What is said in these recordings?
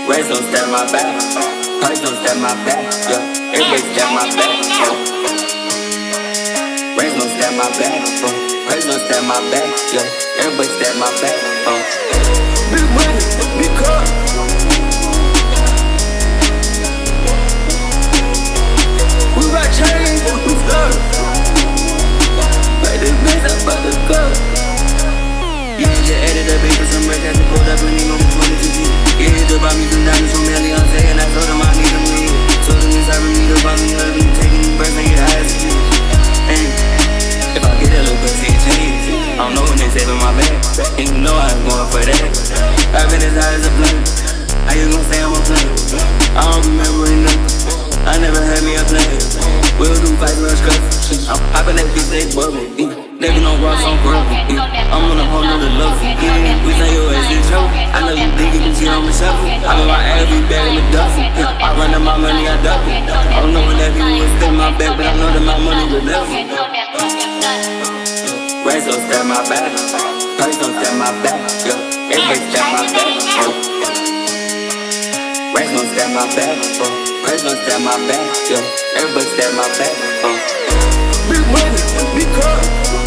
Raise don't stab my back, price don't stab my back, yeah. Everybody stab my back, Raise don't stab my back, price don't stab my back, yeah. Everybody stab my back, Big money, big car. We rock chains, we stuck. Like this bitch up by the cup. Yeah, just added a beat for some rest, had to pull up and he gon' be 22G. Yeah, he just bought me some diamonds from Elianze, and I told him I need them lead. Told him it's having me to buy me up, and taking these birds and get high as a kid. And if I get that little pussy, it change. I don't know when they saving my bag, and you know I ain't going for that. I've been as high as a plane. How you gon' say I'm a plane? I don't remember nothing. I never had me a plan. We'll do fights, we'll scrap. I'm poppin' that bitch, they bubble. They be on rocks on grubble. I'm on a whole nother level. We say your ass is trouble. I know you think you can cheat on me shuffle. I know my ass be bad in the duffel. I run up my money, I double. I don't know when that people will step my back, but I know that my money will never. Raise don't stab my back, price don't stab my back, yeah. Everybody stab my back, Raise don't stab my back, price don't stab my back, yeah. Everybody stab my back, Big money, big car.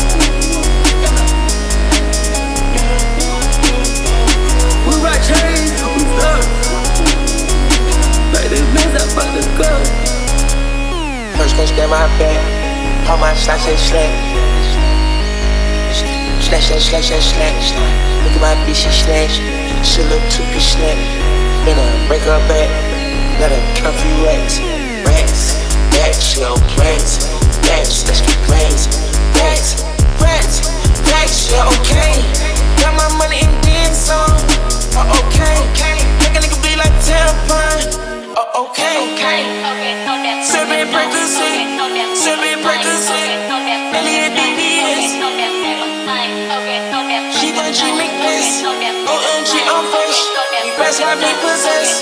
We rock chains, we stuck. Like this bitch up by the cup. First gon' stab my back, all my shots and slash. Slash, slash, slash, slash, slash. Look at my bitch, she slash. She look 2-piece slash. Then I break her back, let her count few racks. Racks, racks, she gon' racks. Racks, let's get racks. Racks, racks, racks, she okay. Got my money and then some. Oh, okay. Make a nigga be like tampon. Oh, okay. Sippin' Percocet, sippin' Percocet. Elliot BBS. She gon' treat me this. OMG on fresh. You best have me possessed.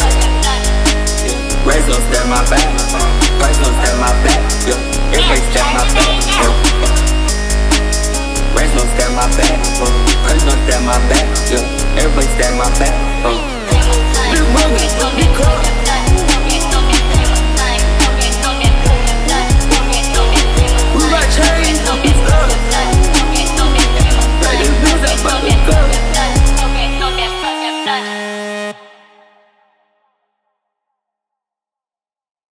Raise don't stab my back, price don't stab my back, yeah. Everybody stab my back, Raise don't stab my back, price don't stab my back, yeah. Everybody stab my back, Big money, big car.